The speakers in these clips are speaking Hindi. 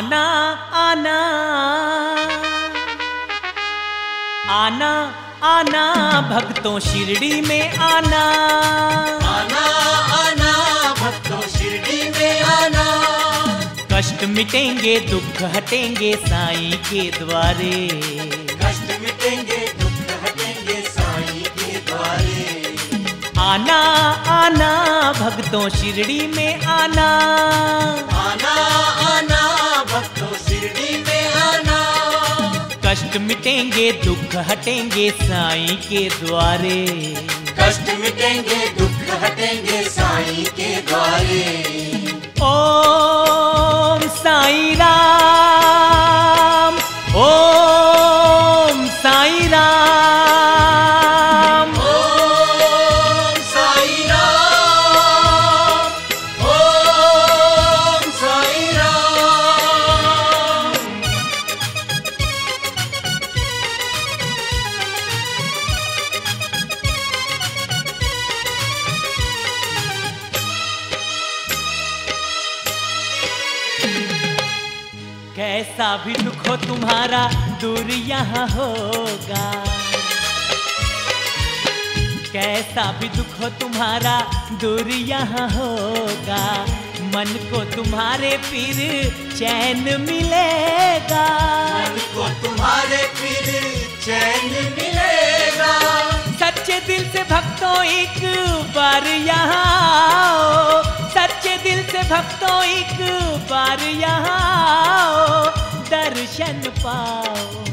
आना आना आना आना भक्तों शिरडी में आना, आना आना भक्तों शिरडी में आना। कष्ट मिटेंगे दुख हटेंगे साईं के द्वारे, कष्ट मिटेंगे दुख हटेंगे साईं के द्वारे। आना आना भक्तों शिरडी में आना, आना आना भक्तों शिरडी में आना। कष्ट मिटेंगे दुख हटेंगे साईं के द्वारे, कष्ट मिटेंगे दुख हटेंगे साईं के द्वारे। ओम साईं राम, ओम साईं राम, ओम साईं राम, ओम साईं राम। कैसा भी दुख हो तुम्हारा दूर यहाँ होगा, कैसा भी दुख हो तुम्हारा दूर यहाँ होगा। मन को तुम्हारे फिर चैन मिलेगा, मन को तुम्हारे फिर चैन मिलेगा। सच्चे दिल से भक्तों एक बार यहाँ आओ, सच्चे दिल से भक्तों एक बार यहाँ आओ, दर्शन पाओ।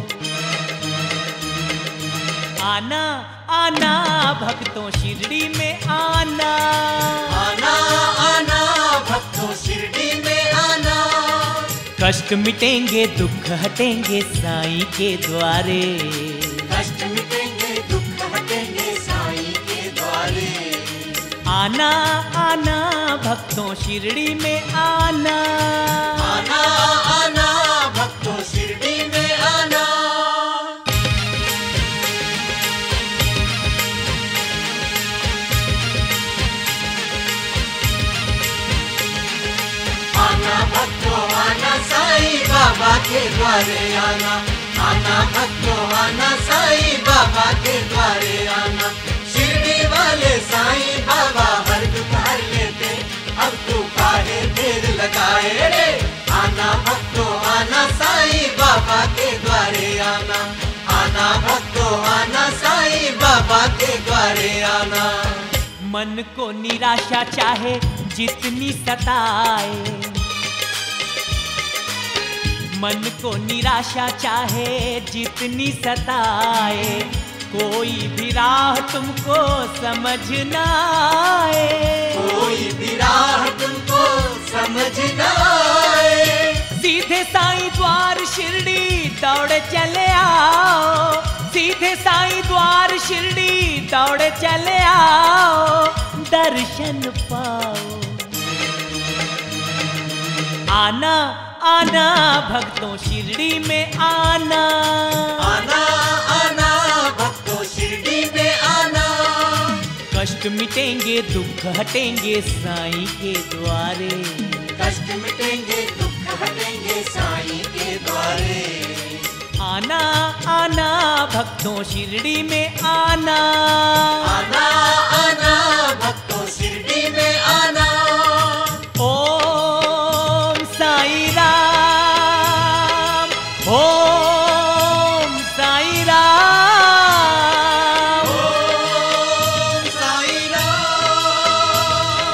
आना आना भक्तों शिरडी में आना, आना आना भक्तों शिरडी में आना। कष्ट मिटेंगे दुख हटेंगे साईं के द्वारे, कष्ट मिटेंगे दुख हटेंगे साईं के द्वारे। आना आना भक्तों शिरडी में आना, आना आना भक्तों शिरडी में आना। आना भक्तों आना साईं बाबा के द्वारे आना, आना भक्तों आना साईं बाबा के द्वारे आना। शिरडी वाले साईं बाबा हर दुख हर लेते, अब तू काहे देर लगाए रे। आना भक्तों आना साईं बाबा के द्वारे आना, आना भक्तों आना साईं बाबा के द्वारे आना। मन को निराशा चाहे जितनी सताए, मन को निराशा चाहे जितनी सताए, कोई भी राह तुमको समझ ना आए, कोई भी राह तुमको समझ ना आए। सीधे साईं द्वार शिरडी दौड़े चले आओ, सीधे साईं द्वार शिरडी दौड़े चले आओ, दर्शन पाओ। आना आना भक्तों शिरडी में आना, आना आना भक्तों शिरडी में आना। कष्ट मिटेंगे दुख हटेंगे साईं के द्वारे, कष्ट मिटेंगे दुख हटेंगे साईं के द्वारे। आना आना भक्तों शिरडी में आना, आना आना भक्तों शिरडी में आना। ओम साईं राम, ओम साईं राम, ओम साईं राम,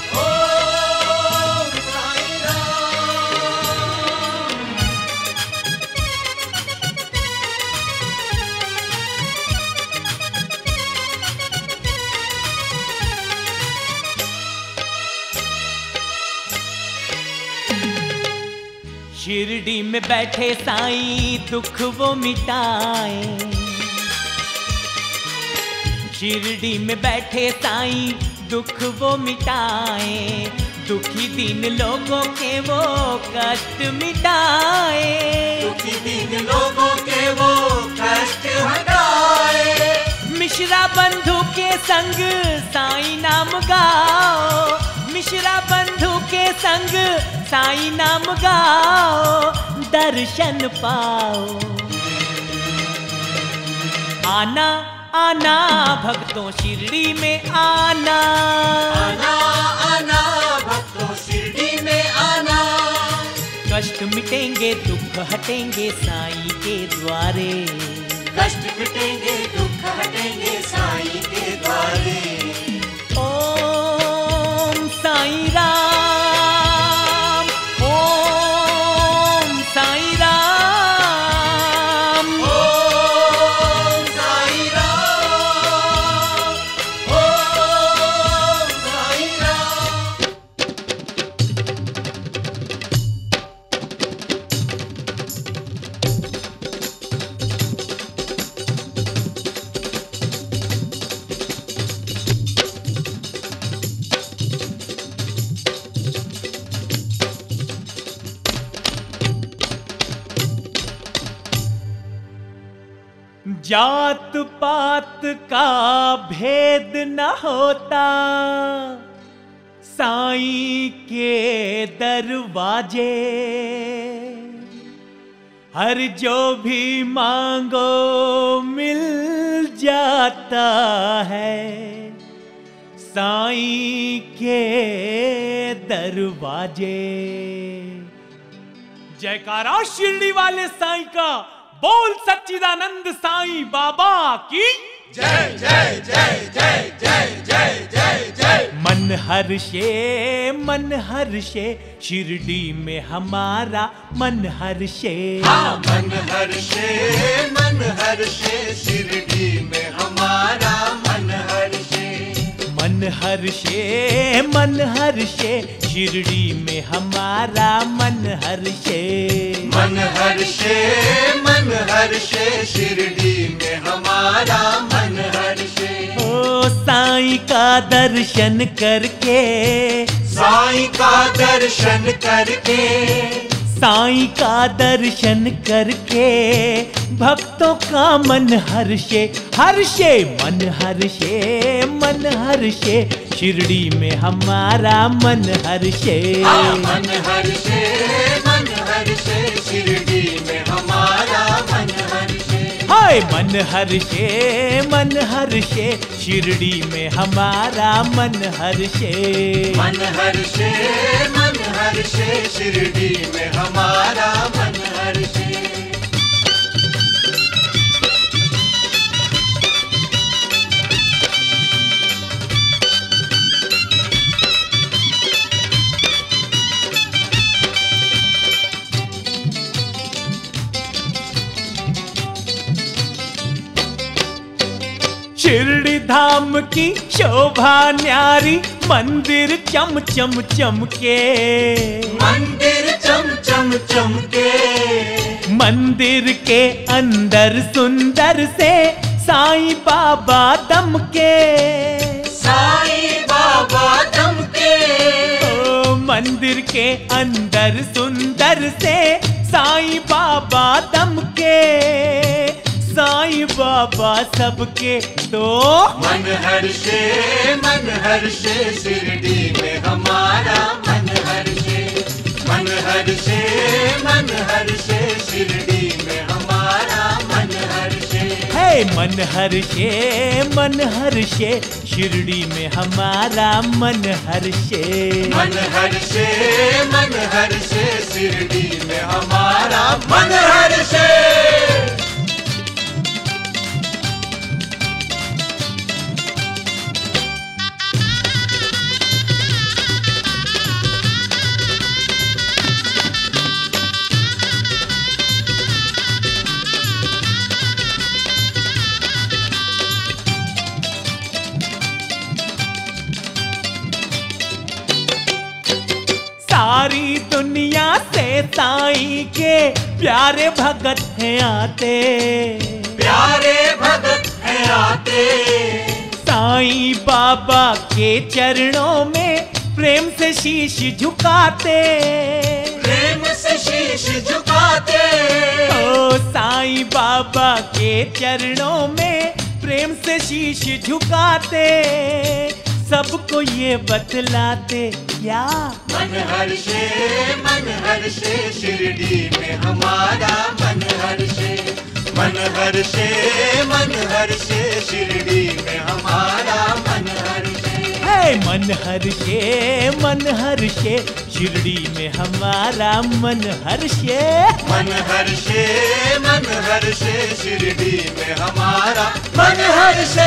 ओम साईं राम। शिरडी में बैठे साईं दुख वो मिटाए, शिरडी में बैठे साईं दुख वो मिटाए, दुखी दिन लोगों के वो कष्ट मिटाए, दुखी दिन लोगों के वो कष्ट हटाए। मिश्रा बंधु के संग साईं नाम गाओ, मिश्रा बंधु के संग साईं नाम गाओ, दर्शन पाओ। आना आना भक्तों शिरडी में आना, आना आना भक्तों शिरडी में आना। कष्ट मिटेंगे दुख हटेंगे साईं के द्वारे, कष्ट मिटेंगे दुख हटेंगे साईं के द्वारे। ओम साईं राम, ओम साईं राम, ओम साईं राम, ओम साईं राम। जात पात का भेद न होता, साईं के दरवाजे। हर जो भी मांगो मिल जाता है, साईं के दरवाजे। जयकारा शिरडी वाले साईं का, बोल सच्चिदानंद साईं बाबा की जय जय जय जय जय जय जय जय। मन हर्षे शिरडी में हमारा मन हर्षे। हाँ मन हर्षे शिरडी में हमारा मन हर्षे। मन हर्षे शिरडी में हमारा मन हर्षे। मन हर्षे शिरडी में हमारा मन हर्षे। ओ साईं का दर्शन करके, साईं का दर्शन करके, साईं का दर्शन करके भक्तों का मन हर्षे। मन हर्षे शिरडी में हमारा मन हर्षे। मन हर्षे शिरडी में हमारा मन हर्षे। हाय मन हर्षे शिरडी में हमारा मन हर्षे। मन हर्षे शिरडी में हमारा मन हर्षे। शिरडी धाम की शोभा न्यारी, मंदिर चम चम चमके। मंदिर चम चम चमके। मंदिर के अंदर सुंदर से साईं बाबा दमके। साईं बाबा दमके। ओ मंदिर के अंदर सुंदर से साईं बाबा दमके। साईं बाबा सबके तो मन हर्षे शिरडी में हमारा मन हर्षे। मन हर्षे शिरडी में हमारा मन हर्षे। है मन हर्षे शिरडी में हमारा मन हर्षे। मन हर्षे शिरडी में हमारा मन हर्षे। सारी दुनिया से साईं के प्यारे भगत हैं आते। प्यारे भगत हैं आते। साईं बाबा के चरणों में प्रेम से शीश झुकाते। प्रेम से शीश झुकाते। ओ साईं बाबा के चरणों में प्रेम से शीश झुकाते। सबको ये बतलाते क्या? मन हर्षे शिरडी में हमारा मन हर्षे, मन हर्षे, मन हर्षे शिरडी में हमारा मन हर्षे। है मन हर्षे, मन हर्षे शिरडी में हमारा मन हर्षे। मन हर्षे, मन हर्षे शिरडी में हमारा मन हर्षे।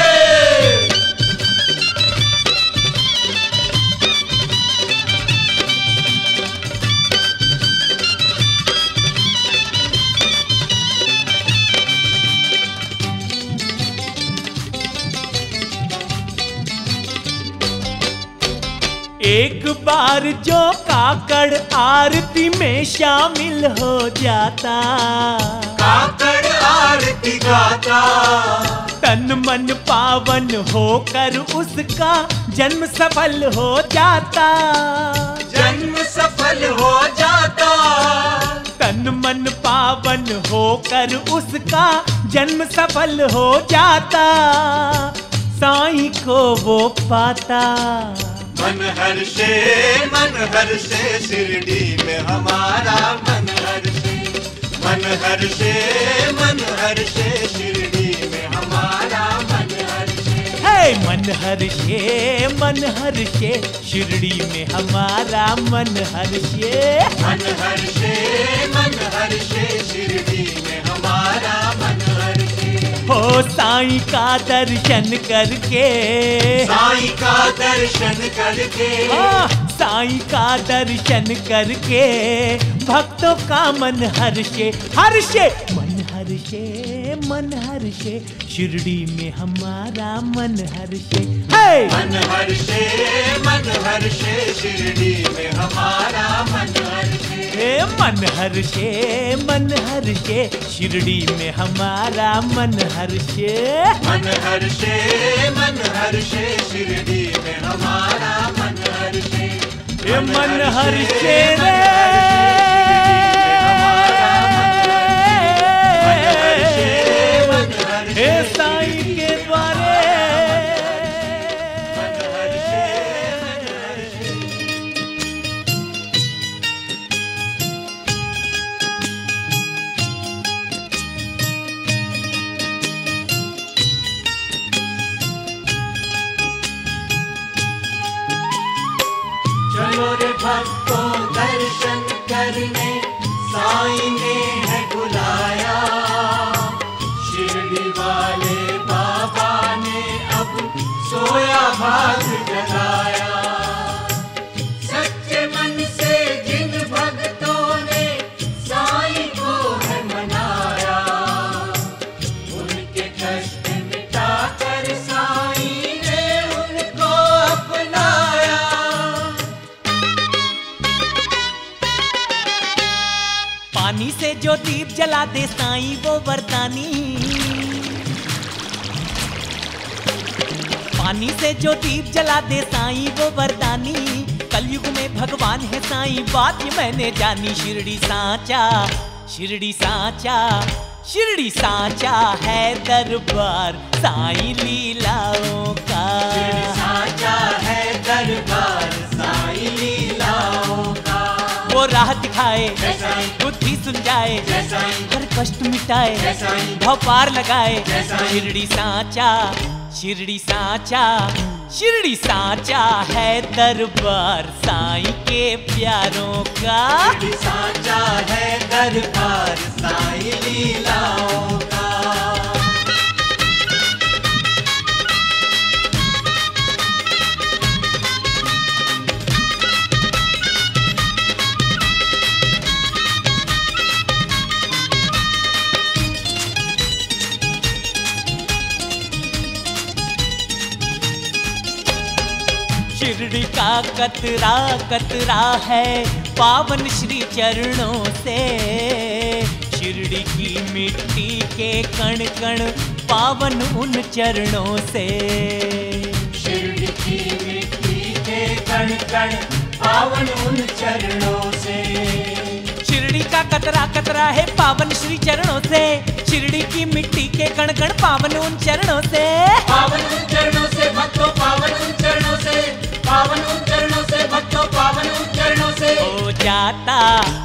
एक बार जो काकड़ आरती में शामिल हो जाता, काकड़ आरती गाता, तन मन पावन होकर उसका जन्म सफल हो जाता, जन्म सफल हो जाता। तन मन पावन होकर उसका जन्म सफल हो जाता, साईं को वो पाता। मन हर्षे शिरडी में हमारा मन हर्षे, मन हर्षे, मन हर्षे शिरडी में हमारा मन हर्षे। है मन हर्षे, मन हर्षे शिरडी में हमारा मन हर्षे। मन हर्षे, मन हर्षे शिरडी में हमारा मन हर्षे। हो साईं का दर्शन करके, साईं का दर्शन करके, साईं का दर्शन करके भक्तों का मन हर्षे, हर्षे मन हर्षे, मन हर्षे शिरडी में हमारा मन हर्षे। है मन हर्षे, मन हर्षे शिरडी में हमारा मन हर्षे। मन हर्षे, मन हर्षे शिरडी में हमारा मन हर्षे। मन हर्षे, मन हर्षे शिरडी में हमारा मन हर्षे। मन हर्षे रे, हे साईं के द्वारे। चलो रे भक्तों दर्शन करने साईं ने है बुलाया, शिरडी वाले बाबा ने अब सोया भाग जगाया। सच्चे मन से जिन भक्तों ने साईं को है मनाया, उनके कष्ट मिटाकर साईं ने उनको अपनाया। पानी से जो दीप जला दे साईं वो वरदानी, पानी से जो दीप जला दे साईं वो वरदानी। कलयुग में भगवान है साईं बात ये मैंने जानी। शिरडी साचा, शिरडी साचा, शिरडी साचा है दरबार साईं लीलाओं का। शिरडी साचा है दरबार साईं लीलाओं का। वो राह दिखाए, जय साईं, बुद्धि सुलझाए, जय साईं, हर कष्ट मिटाए, जय साईं, भव पार लगाए। जय साईं। शिरडी साचा, शिरडी साचा, शिरडी साचा है दरबार साईं के प्यारों का। शिरडी साचा है दरबार साईं लीलाओं का। शिरडी का कतरा कतरा है पावन श्री चरणों से। शिरडी की मिट्टी के कण कण पावन उन चरणों से। शिरडी की मिट्टी के कण कण पावन उन चरणों से। शिरडी का कतरा कतरा है पावन श्री चरणों से। शिरडी की मिट्टी के कण कण पावन उन चरणों से। पावन उन चरणों से भक्तों, पावन उन चरणों से। पावन उच्चरणों से भक्तों पावन उच्चरणों से हो जाता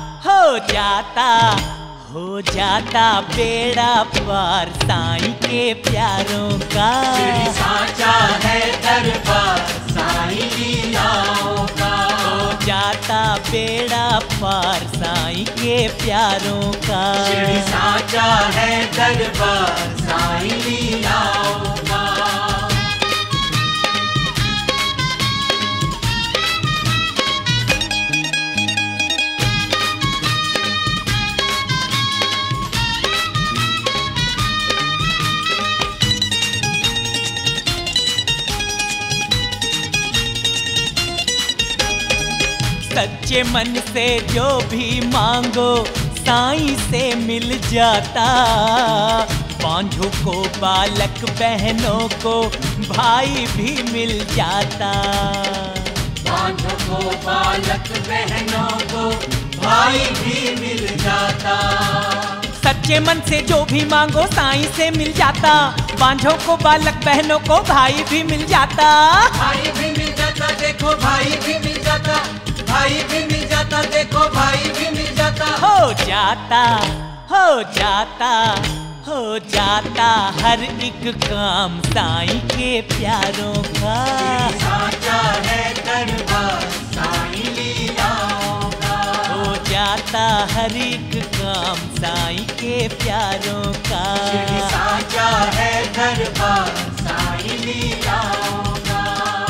हो जाता बेड़ा पार साईं के प्यारों का। शिरडी साचा है दरबार साईं लीलाओं का। हो जाता बेड़ा पार साईं के प्यारों का। शिरडी साचा है दरबार साईं लीलाओं का। सच्चे मन से जो भी मांगो साईं से मिल जाता। बांझों को बालक बहनों को भाई भी मिल जाता। बांझों को बालक बहनों को भाई भी मिल जाता। सच्चे मन से जो भी मांगो साईं से मिल जाता। बांझों को बालक बहनों को भाई भी मिल जाता। भाई भी मिल जाता देखो भाई भी मिल जाता। भाई भी मिल जाता देखो भाई भी मिल जाता। हो जाता हो जाता हर एक काम साईं के प्यारों का। साचा है दरबार साईं लीलाओं का। हो जाता हर एक काम साईं के प्यारों का। साचा है दरबार साईं लीलाओं का।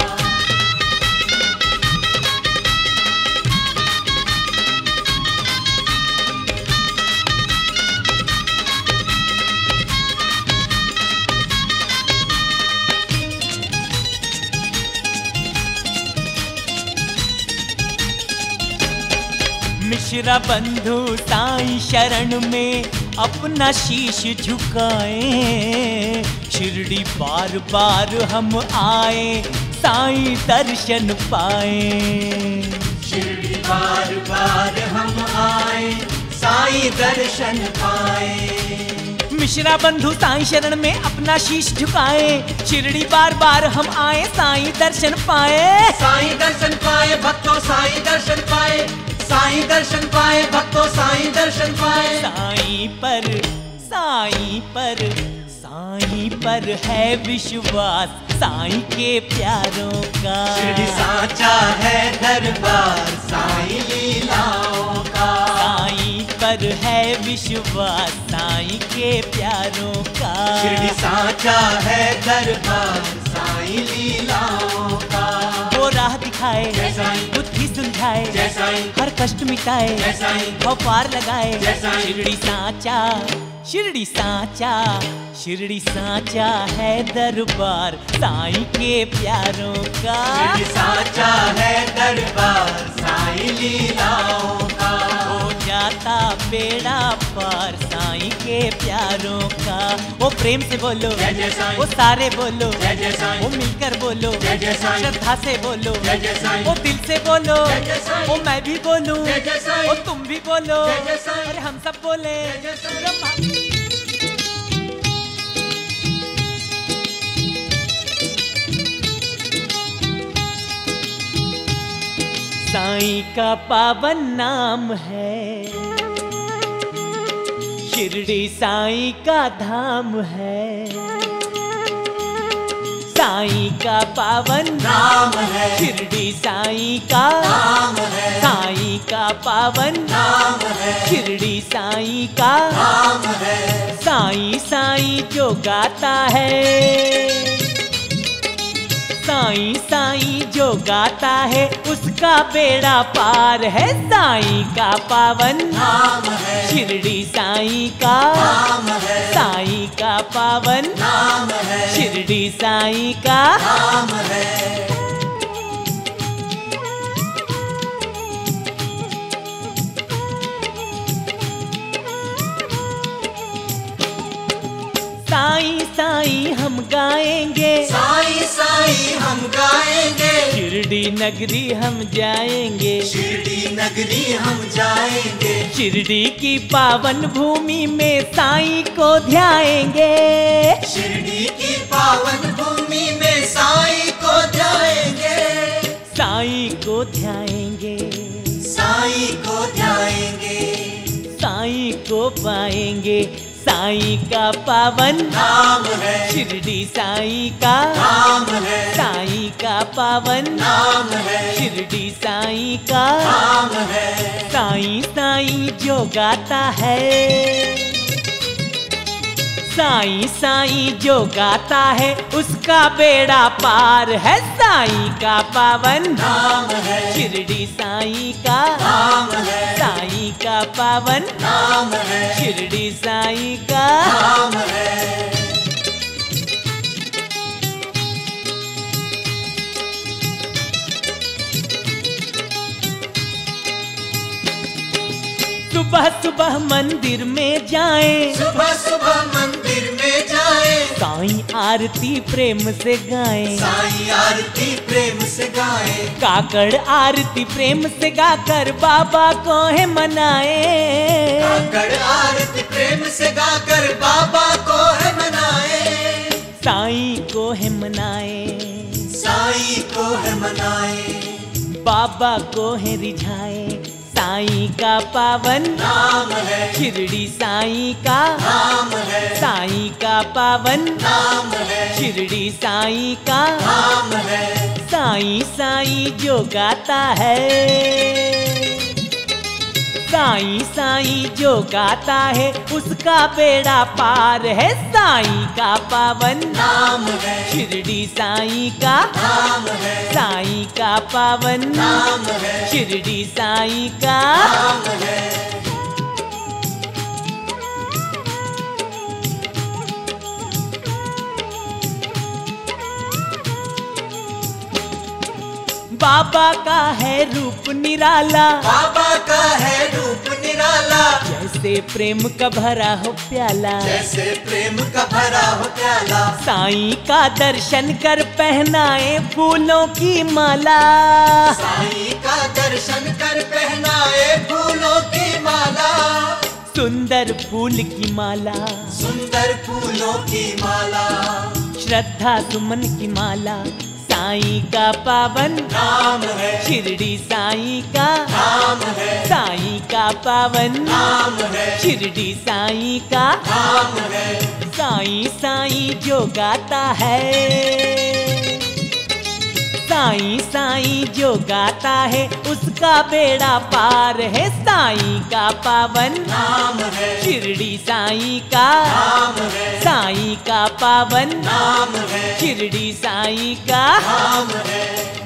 मिश्रा बंधु साईं शरण में अपना शीश झुकाएं। शिरडी बार बार हम आए साईं दर्शन पाए। शिरडी बार बार हम आए साईं दर्शन पाए। मिश्रा बंधु साईं शरण में अपना शीश झुकाए। शिरडी बार बार हम आए साईं दर्शन पाए। साईं दर्शन पाए भक्तों साईं दर्शन पाए। साईं दर्शन पाए भक्तों साईं दर्शन पाए। साईं पर है विश्वास साईं के प्यारों का। शिरडी साचा है दरबार साईं लीलाओं का। साईं पर है विश्वास साईं के प्यारों का। शिरडी साचा है दरबार साईं लीलाओं का। वो राह दिखाए जय साईं। बुद्धि सुलझाए जय साईं। हर कष्ट मिटाए जय साईं। भव पार लगाए जय साईं। शिरडी साचा शिरडी साचा है दरबार साईं के प्यारों का। शिरडी साचा है दरबार साईं लीलाओं का। हो जाता बेड़ा पार साईं के प्यारों का। वो प्रेम से बोलो जय जय साईं। वो सारे बोलो जय जय साईं। वो मिलकर बोलो जय जय साईं। श्रद्धा से बोलो जय जय साईं। वो दिल से बोलो जय जय साईं। वो मैं भी बोलूं जय जय साईं। वो तुम भी बोलो जय जय साईं। अरे हम सब बोले जय जय साईं। ब्रह्मा। साईं का पावन नाम है। शिरडी साईं का धाम है। साईं का पावन नाम है। शिरडी साईं का नाम है। साईं का पावन नाम है। शिरडी साईं का नाम है। साईं साईं जो गाता है। साईं साईं जो गाता है उसका बेड़ा पार है। साईं का पावन नाम है। शिरडी साईं का नाम है। साईं का पावन नाम है। शिरडी साईं का नाम है। साईं साईं हम गाएंगे। साईं साईं हम गाएंगे। शिरडी नगरी हम जाएंगे। शिरडी नगरी हम जाएंगे। शिरडी की पावन भूमि में साईं को ध्याएंगे। शिरडी की पावन भूमि में साईं को ध्याएंगे। को ध्याएंगे, साईं को ध्याएंगे, साईं को पाएंगे। साईं का पावन नाम है, शिरडी साईं का नाम है, साईं का पावन नाम है, शिरडी साईं का नाम है। साईं साईं जो गाता है, साईं साईं जो गाता है उसका बेड़ा पार है। साईं का पावन नाम है, शिरडी साईं का नाम है, साईं का पावन नाम है, शिरडी साईं का नाम है। सुबह सुबह मंदिर में जाएं, सुबह सुबह मंदिर में जाए, साईं आरती प्रेम से गाएं, साईं आरती प्रेम से गाए, काकड़ आरती प्रेम से गाकर बाबा को है मनाए। काकड़ आरती प्रेम से गाकर बाबा को है मनाए, साईं को है मनाए, साईं को है मनाए। बाबा को है रिझाए। साईं का पावन नाम है, शिरडी साईं का नाम है, साईं का पावन नाम है, शिरडी साईं का नाम है। साईं साईं जो गाता है, साईं साईं जो गाता है उसका बेड़ा पार है। साईं का पावन नाम है, शिरडी साईं का नाम है, साईं का पावन नाम है, शिरडी साईं का नाम है। बाबा का है रूप निराला, बाबा का है रूप निराला, जैसे प्रेम का भरा हो प्याला। जैसे प्रेम का भरा हो प्याला, साईं का दर्शन कर पहनाए फूलों की माला। साईं का दर्शन कर पहनाए फूलों की माला, सुंदर फूल की माला, सुंदर फूलों की माला। श्रद्धा सुमन की माला। साईं का पावन नाम है, शिरडी साईं का नाम है, साईं का पावन नाम है, शिरडी साईं का नाम है। साईं साईं जो गाता है, साईं साईं जो गाता है उसका बेड़ा पार है। साईं का पावन नाम है, शिरडी साईं का नाम है, साईं का पावन नाम है, शिरडी साईं का नाम है।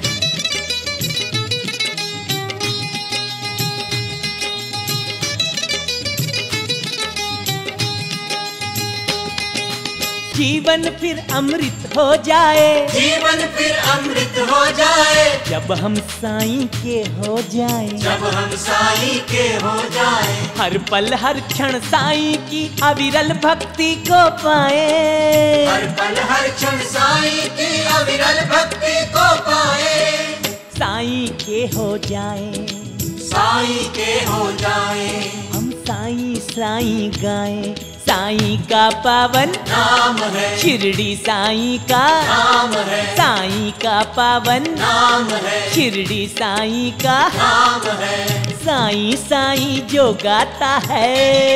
जीवन फिर अमृत हो जाए, जीवन फिर अमृत हो जाए, जब हम साईं के हो जाए। जब हम साईं के हो जाए, हर पल हर क्षण साईं की अविरल भक्ति को पाए। हर पल हर क्षण साईं की अविरल भक्ति को पाए। साईं के हो जाए, साईं के हो जाए, हम साईं साईं गाएं। साईं का पावन नाम है, शिरडी साईं का नाम है, साईं का पावन नाम है, शिरडी साईं का नाम है। साईं साईं जो गाता है,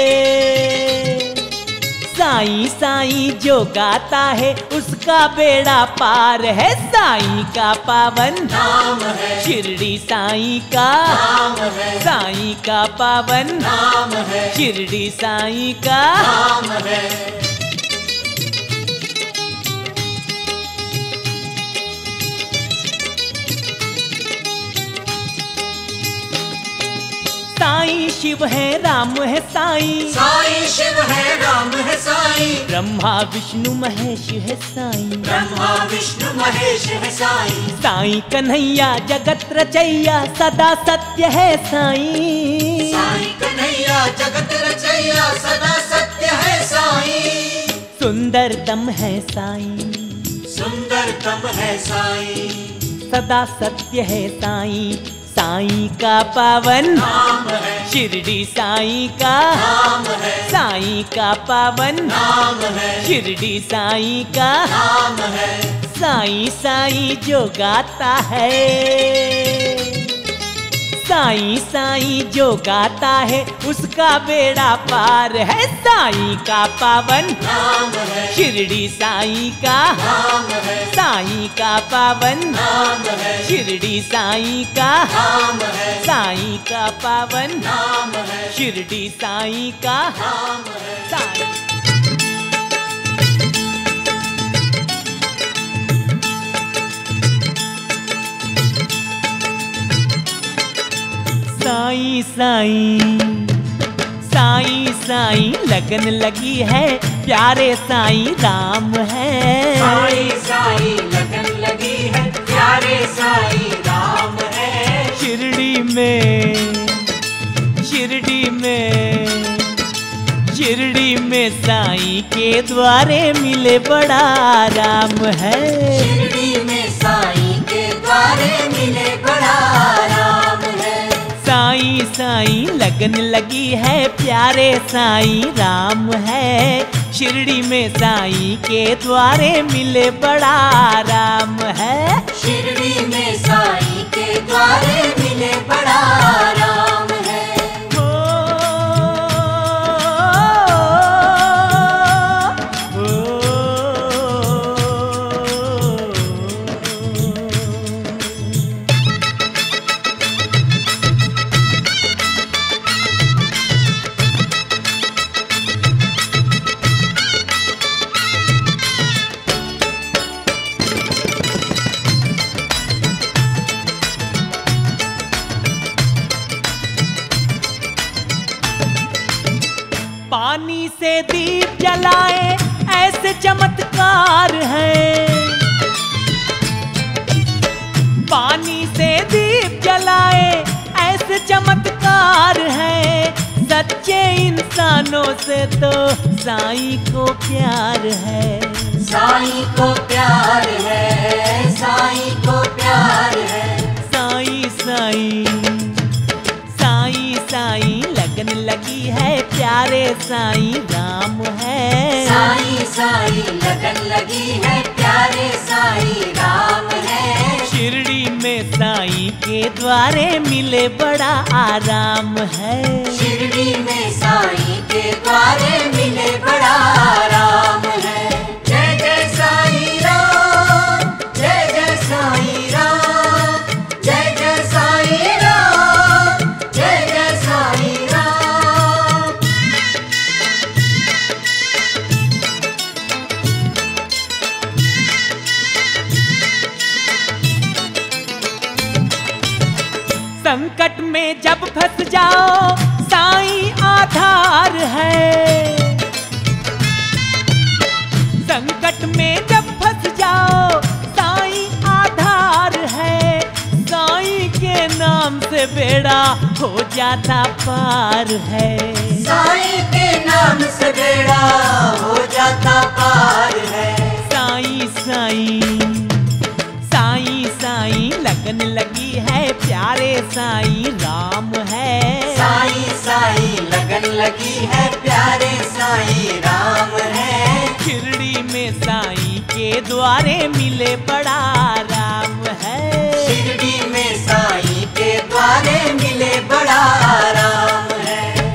साईं साईं जो गाता है उसका बेड़ा पार है। साईं का पावन नाम है, शिरडी साईं का नाम है, साईं का पावन नाम है, शिरडी साईं का नाम है। साईं शिव है राम है साईं, साईं शिव है राम है साईं, ब्रह्मा विष्णु महेश है साईं। ब्रह्मा विष्णु महेश है साईं, साईं कन्हैया जगत रचैया सदा सत्य है साईं। साईं कन्हैया जगत रचैया सदा सत्य है साईं। सुंदरतम है साईं, सुंदरतम है साईं, सदा सत्य है साईं। साईं का पावन नाम है, शिरडी साईं का नाम है, साईं का पावन नाम है, शिरडी साईं का नाम है। साईं साईं जो गाता है, साईं साईं जो गाता है उसका बेड़ा पार है। साईं का पावन नाम है, शिरडी साईं का नाम है, साईं का पावन नाम है, शिरडी साईं का नाम है, साईं का पावन नाम है, शिरडी साईं का नाम है। साईं। साईं साईं साईं साईं लगन लगी है, प्यारे साईं राम है। साईं साईं लगन लगी है, प्यारे साईं राम है। शिरडी में शिरडी में शिरडी में साईं के द्वारे मिले बड़ा आराम है। शिरडी में साईं के द्वारे मिले बड़ा आराम है। साईं साईं लगन लगी है, प्यारे साईं राम है। शिरडी में साईं के द्वारे मिले बड़ा आराम है। शिरडी में साईं के द्वारे मिले बड़ा आराम है। पानी से दीप जलाए ऐसे चमत्कार है। पानी से दीप जलाए ऐसे चमत्कार है। सच्चे इंसानों से तो साईं को प्यार है। साईं को प्यार है, साईं को प्यार है। साईं साईं साईं साईं लगन लगी है, प्यारे साईं राम है। साईं साईं लगन लगी है, प्यारे साईं राम है। शिरडी में साईं के द्वारे मिले बड़ा आराम है। शिरडी में साईं के द्वारे मिले बड़ा आराम है। जय जय साईं राम, जय जय साईं राम, जय जय साईं राम, जय जय साईं राम। संकट में जब फंस जाओ साईं आधार है। संकट में जब फंस जाओ साईं आधार है। साईं के नाम से बेड़ा हो जाता पार है। साईं के नाम से बेड़ा हो जाता पार है। साईं साईं साईं साईं लगन लगी है, प्यारे साईं राम है। साईं साईं लगन लगी है, प्यारे साईं राम है। शिरडी में साईं के द्वारे मिले बड़ा आराम है। शिरडी में साईं के द्वारे मिले बड़ा आराम है।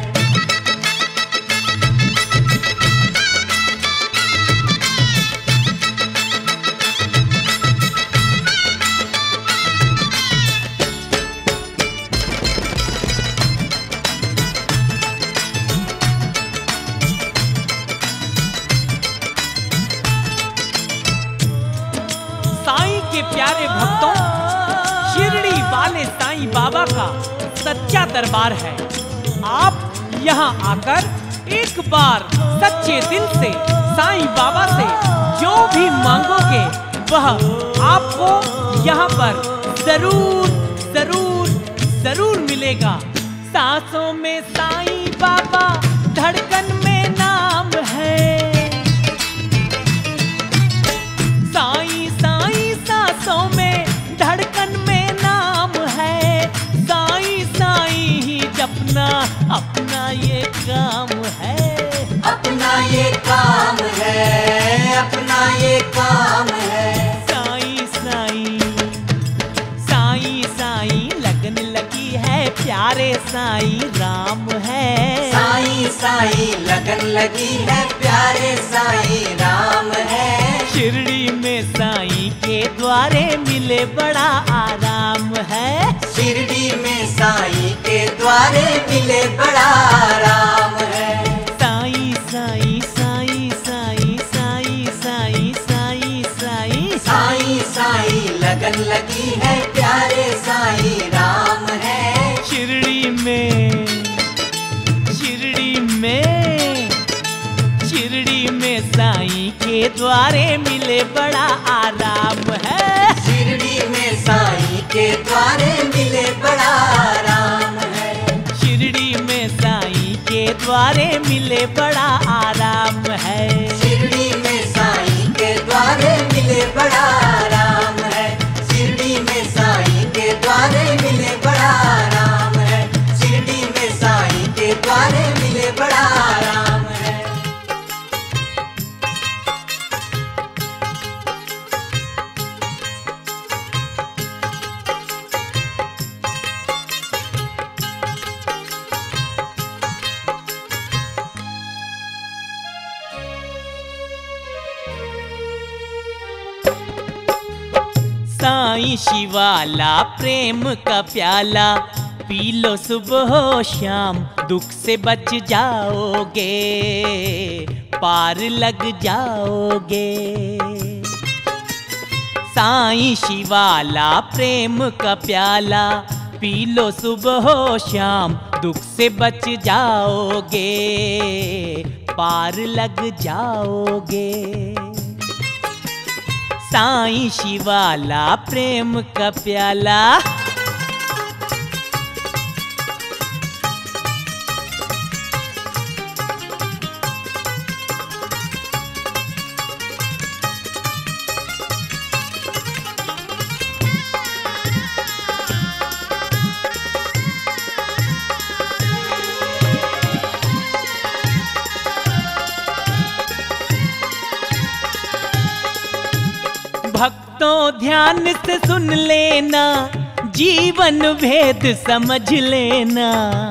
साईं के प्यारे भक्तों, शिरडी वाले साईं बाबा का सच्चा दरबार है। आप यहाँ आकर एक बार सच्चे दिल से साईं बाबा से जो भी मांगोगे वह आपको यहाँ पर जरूर जरूर जरूर मिलेगा। सांसों में साईं बाबा, धड़कन में नाम है। साईं साईं सांसों में, धड़कन में नाम है। साईं साईं ही जपना अपना ये काम है। अपना ये काम है, अपना ये काम है। साईं साईं साईं साईं लगन लगी है, साईं राम है। साईं साईं लगन लगी है, प्यारे साईं राम है। शिरडी में साईं के द्वारे मिले बड़ा आराम है। शिरडी में साईं के द्वारे मिले बड़ा आराम है। साईं साईं साईं साईं साईं साईं साईं साईं साईं साईं लगन लगी है, प्यारे साईं राम है। शिरडी में शिरडी में शिरडी में साईं के द्वारे मिले बड़ा आराम है। शिरडी में साईं के द्वारे मिले बड़ा आराम है। शिरडी में साईं के द्वारे मिले बड़ा आराम है। शिरडी में साईं के द्वारे मिले बड़ा आराम है। शिरडी में साईं के द्वारे मिले बड़ा आराम है। शिरडी में साईं के द्वारे मिले बड़ा आराम है। साईं शिवाला प्रेम का प्याला पी लो सुबह हो शाम, दुख से बच जाओगे, पार लग जाओगे। साईं शिवाला प्रेम का प्याला पी लो सुबह हो शाम, दुख से बच जाओगे, पार लग जाओगे। साईं शिवाला प्रेम का प्याला। भक्तों ध्यान से सुन लेना, जीवन भेद समझ लेना।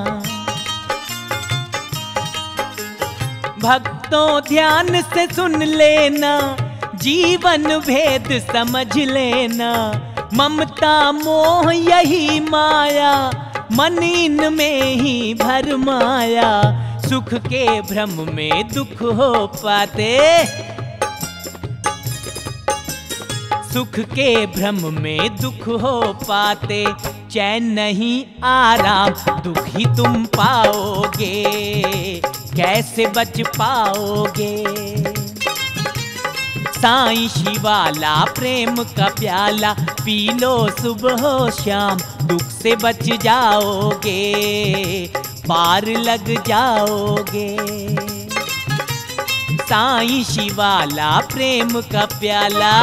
भक्तों ध्यान से सुन लेना, जीवन भेद समझ लेना। ममता मोह यही माया, मन इनमें ही भरमाया। सुख के भ्रम में दुख हो पाते, सुख के भ्रम में दुख हो पाते। चैन नहीं आराम, दुख ही तुम पाओगे, कैसे बच पाओगे। साईं शिवाला प्रेम का प्याला पी लो सुबह हो शाम, दुख से बच जाओगे, पार लग जाओगे। साईं शिवाला प्रेम का प्याला।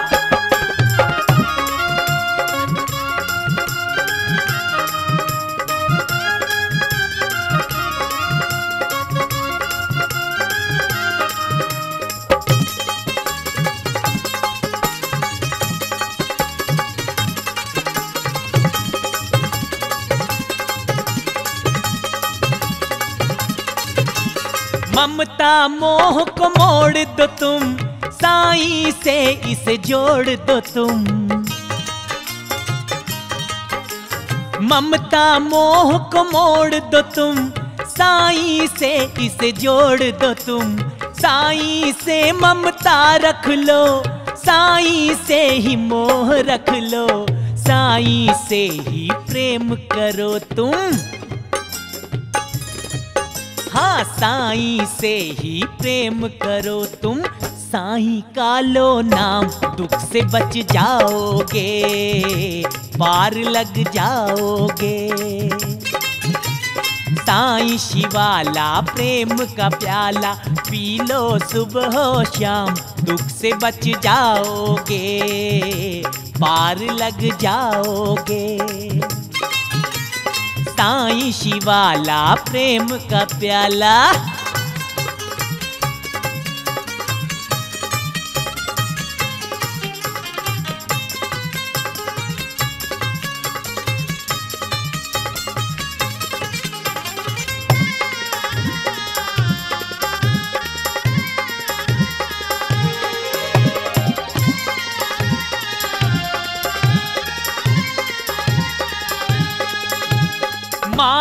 ममता मोह को मोड़ दो तुम, साईं से इसे जोड़ दो तुम। ममता मोह को मोड़ दो तुम, साईं से इसे जोड़ दो तुम। साईं से ममता रख लो, साईं से ही मोह रख लो। साईं से ही प्रेम करो तुम, हाँ साईं से ही प्रेम करो तुम। साईं का लो नाम, दुख से बच जाओगे, पार लग जाओगे। साईं शिवाला प्रेम का प्याला पी लो सुबह हो शाम, दुख से बच जाओगे, पार लग जाओगे। साईं शिवाला प्रेम का प्याला।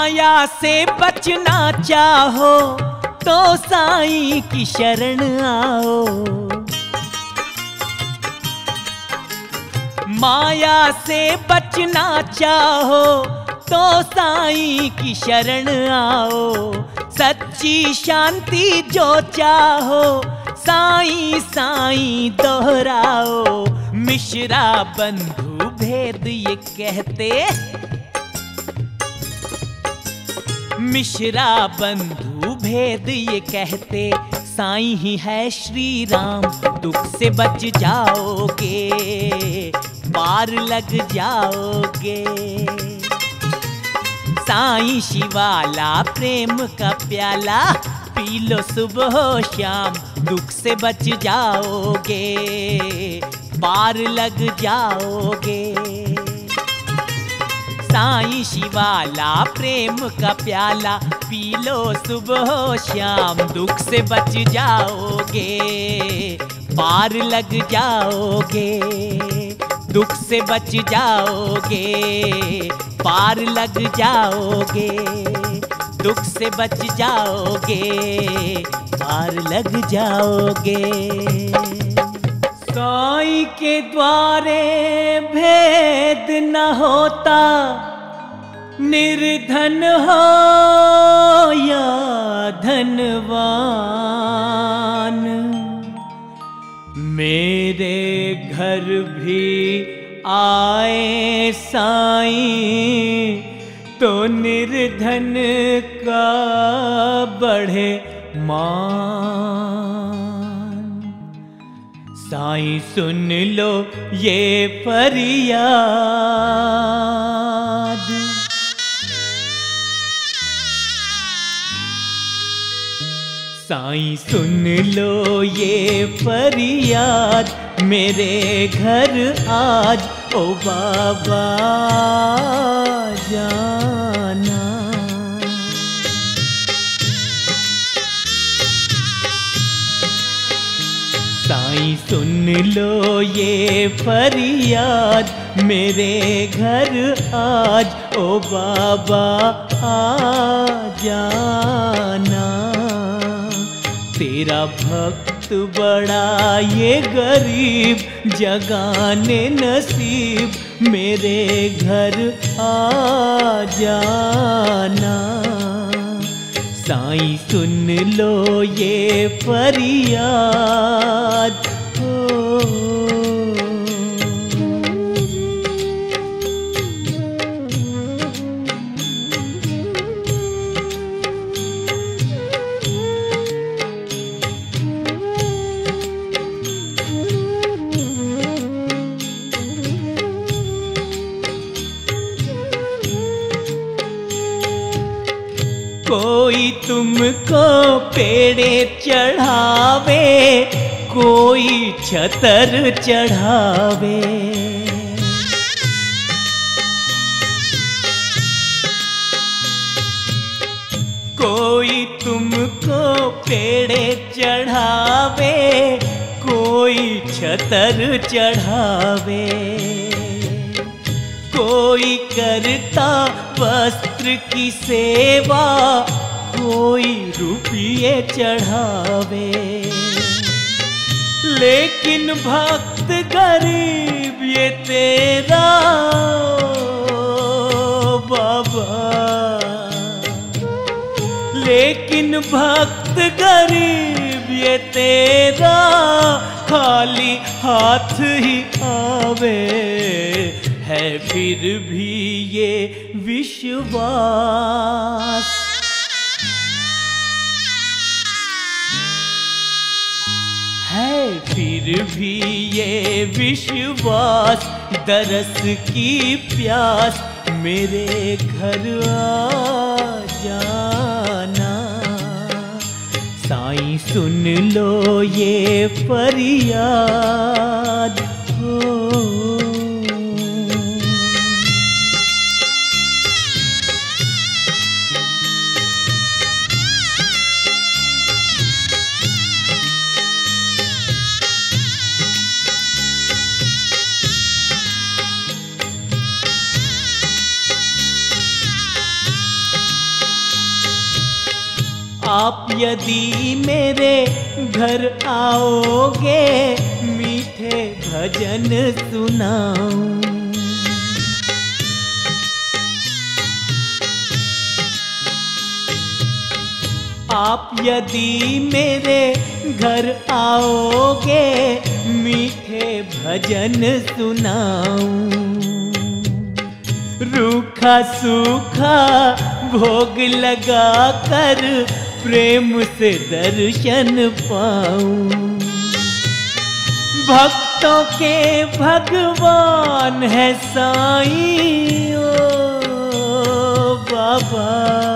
माया से बचना चाहो तो साईं की शरण आओ। माया से बचना चाहो तो साईं की शरण आओ। सच्ची शांति जो चाहो साईं साईं दोहराओ। मिश्रा बंधु भेद ये कहते, मिश्रा बंधु भेद ये कहते, साईं ही है श्री राम। दुख से बच जाओगे, पार लग जाओगे। साईं शिवाला प्रेम का प्याला, पी लो सुबह शाम। दुख से बच जाओगे, पार लग जाओगे। साईं शिवाला प्रेम का प्याला, पी लो सुबह शाम। दुख से बच जाओगे, पार लग जाओगे। दुख से बच जाओगे, पार लग जाओगे। दुख से बच जाओगे, पार लग जाओगे। साईं के द्वारे भेद न होता, निर्धन हो या धनवान। मेरे घर भी आए साईं तो निर्धन का बढ़े मान। साईं सुन लो ये फरियाद, साईं सुन लो ये फरियाद। मेरे घर आज ओ बाबा जाना। साईं सुन लो ये फरियाद, मेरे घर आज ओ बाबा आ जाना। तेरा भक्त बड़ा ये गरीब, जगाने नसीब मेरे घर आ जाना। साईं सुन लो ये फरियाद। कोई तुमको पेड़े चढ़ावे, कोई छतर चढ़ावे। कोई तुमको पेड़े चढ़ावे, कोई छतर चढ़ावे। कोई करता वस्त्र की सेवा, कोई रुपये चढ़ावे। लेकिन भक्त गरीब ये तेरा बाबा। लेकिन भक्त गरीब ये तेरा, खाली हाथ ही आवे। है फिर भी ये विश्वास, है फिर भी ये विश्वास। दरस की प्यास मेरे घर आ जाना। साईं सुन लो ये फरियाद। आप यदि मेरे घर आओगे मीठे भजन सुनाऊं। आप यदि मेरे घर आओगे मीठे भजन सुनाऊं। रूखा सूखा भोग लगा कर प्रेम से दर्शन पाऊं। भक्तों के भगवान है साईं ओ बाबा।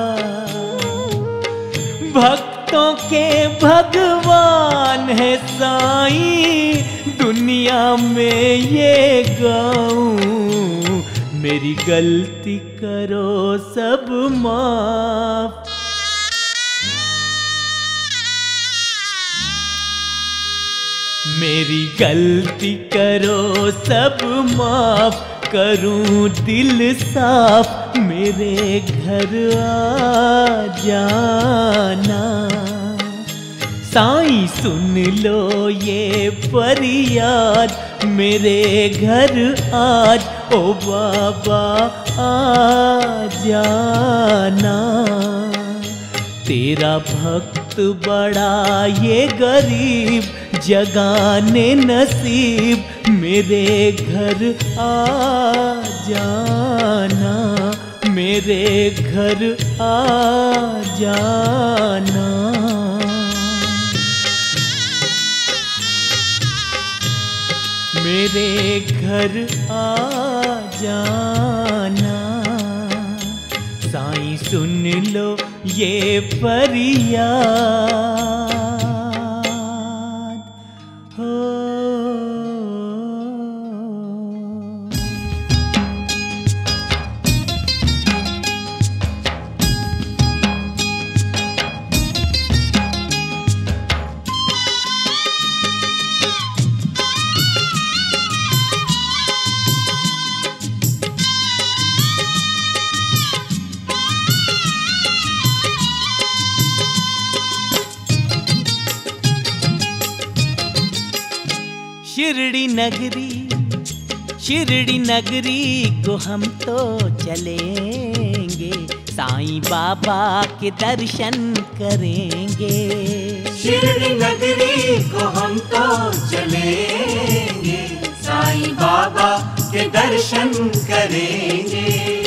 भक्तों के भगवान है साईं दुनिया में ये गाऊं। मेरी गलती करो सब माफ। मेरी गलती करो सब माफ। करूं दिल साफ मेरे घर आ जाना। साईं सुन लो ये फरियाद मेरे घर आज ओ बाबा आ जाना। तेरा भक्त बड़ा ये गरीब जगाने नसीब मेरे घर आ जाना। मेरे घर आ जाना। मेरे घर आ जाना। साईं सुन लो ये फरियाद हो। शिरडी नगरी को हम तो चलेंगे। साईं बाबा के दर्शन करेंगे। शिरडी नगरी को हम तो चलेंगे। साईं बाबा के दर्शन करेंगे।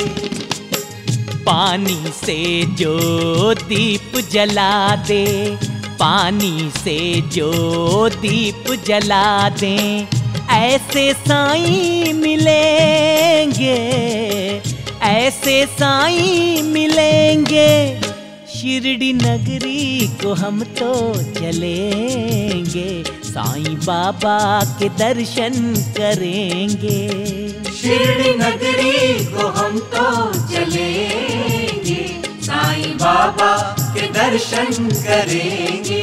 पानी से जो दीप जला दे, पानी से जो दीप जला दें, ऐसे साईं मिलेंगे, ऐसे साईं मिलेंगे। शिरडी नगरी को हम तो चलेंगे। साईं बाबा के दर्शन करेंगे। शिरडी नगरी को हम तो चलेंगे। साईं बाबा के दर्शन करेंगे।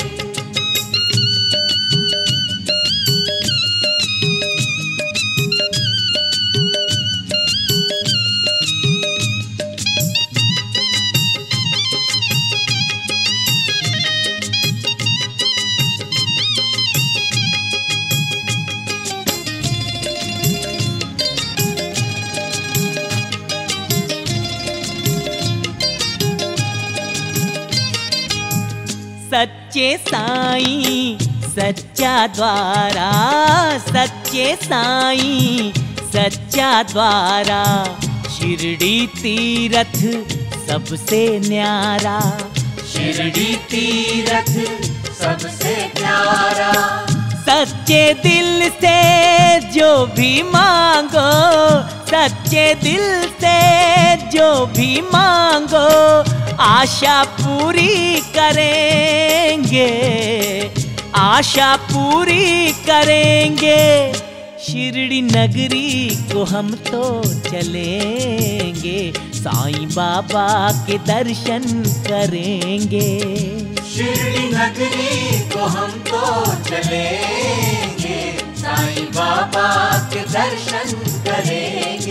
सच्चे साईं सच्चा द्वारा, सच्चे साईं सच्चा द्वारा। शिरडी तीरथ सबसे न्यारा, शिरडी तीरथ सबसे प्यारा। सच्चे दिल से जो भी मांगो, सच्चे दिल से जो भी मांगो, आशा पूरी करेंगे, आशा पूरी करेंगे। शिरडी नगरी को हम तो चलेंगे। साईं बाबा के दर्शन करेंगे। शिरडी नगरी को हम तो चलेंगे। साईं बाबा के दर्शन करेंगे।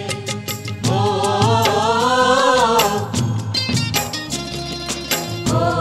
ओ, ओ, ओ,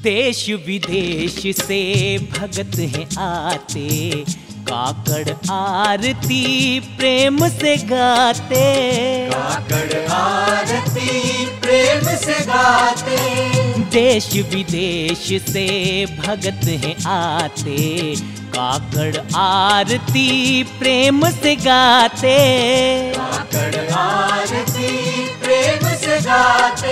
देश विदेश से भगत हैं आते, काकड़ आरती प्रेम से गाते। काकड़ आरती प्रेम से गाते। देश विदेश से भगत हैं आते, काकड़ आरती प्रेम से गाते। काकड़ आरती प्रेम से गाते।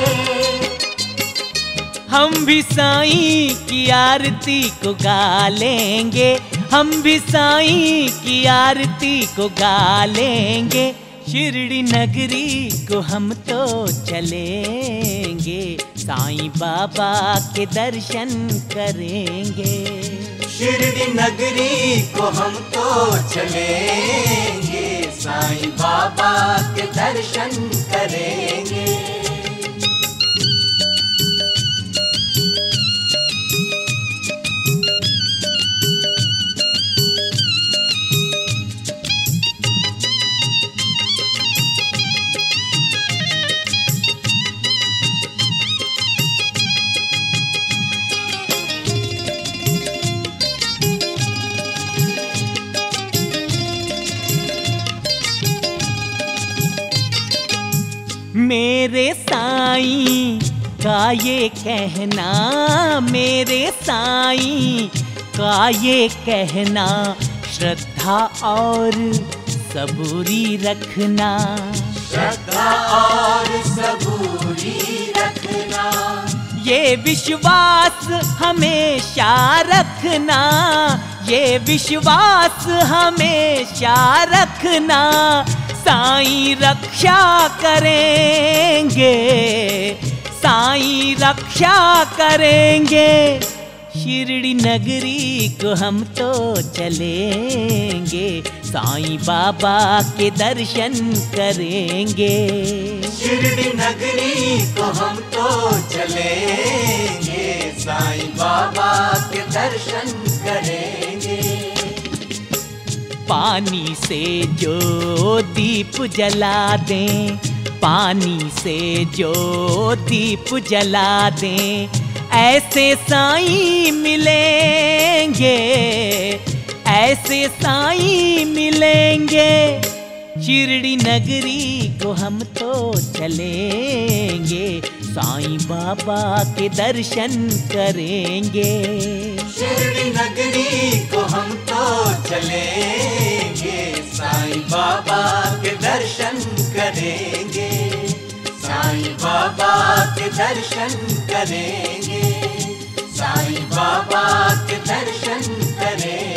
हम भी साईं की आरती को गा लेंगे, हम भी साईं की आरती को गा लेंगे। शिरडी नगरी को हम तो चलेंगे, साईं बाबा के दर्शन करेंगे। शिरडी नगरी को हम तो चलेंगे, साईं बाबा के दर्शन करेंगे। मेरे साईं का ये कहना, मेरे साईं का ये कहना, श्रद्धा और सबूरी रखना। श्रद्धा और सबूरी रखना। ये विश्वास हमेशा रखना, ये विश्वास हमेशा रखना। साईं रक्षा करेंगे, साईं रक्षा करेंगे। शिरडी नगरी को हम तो चलेंगे, साईं बाबा के दर्शन करेंगे। शिरडी नगरी को हम तो चलेंगे, साईं बाबा के दर्शन करेंगे। पानी से जो दीप जला दें, पानी से जो दीप जला दें, ऐसे साईं मिलेंगे, ऐसे साईं मिलेंगे। शिरडी नगरी को हम तो चलेंगे, साईं बाबा के दर्शन करेंगे। शिरडी नगरी को हम तो चलेंगे, साईं बाबा के दर्शन करेंगे। साईं बाबा के दर्शन करेंगे, साईं बाबा के दर्शन करेंगे।